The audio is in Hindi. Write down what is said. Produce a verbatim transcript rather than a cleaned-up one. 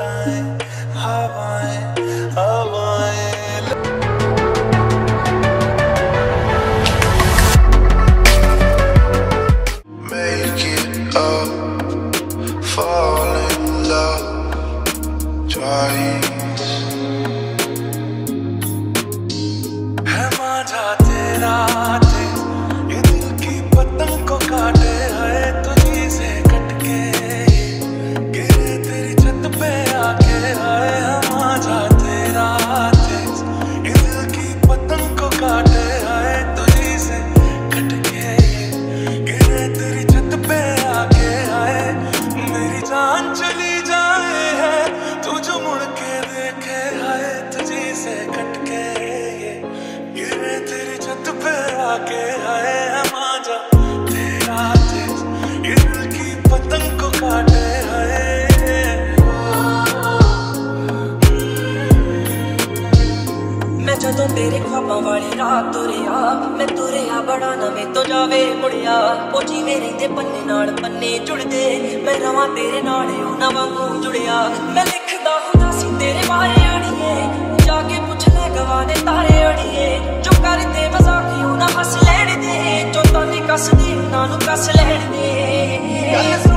हवाएं हवाएं हवाएं Make it up, fall in love twice. है माझा तेरा दिल, ये दिल की पतंग को काटे है तुझी से कटके, गिरे तेरी छत पे आके है। माझा तेरा दिल, ये दिल की पतंग को काटे है तुझी से कटके, गिरे तेरी छत पे आके आए। मेरी जान चली जाए है तू जो मुड़ के देखे है तुझी से कटके, गिरे तेरी छत पे आके आए। माझा तेरा दिल, ये दिल की पतंग को काटे है। मैं जदों तेरे ख्वाबां वाली रात तुरिया, मैं तुरिया बड़ा नवें तो जावे मुड़िया। ओ जीवे रहिंदे पन्ने नाल पन्ने जुड़दे, मैं रवां तेरे नाल उन्हां वांगू जुड़िया। मैं लिखदा हुंदा सी तेरे बारे अड़िए, जाके पुछ ले गवा दे तारे अड़िए। जो करदे मजाक उन्हां हस लैण दे, जो ताने कसदे उन्हां नूं कस लैण दे।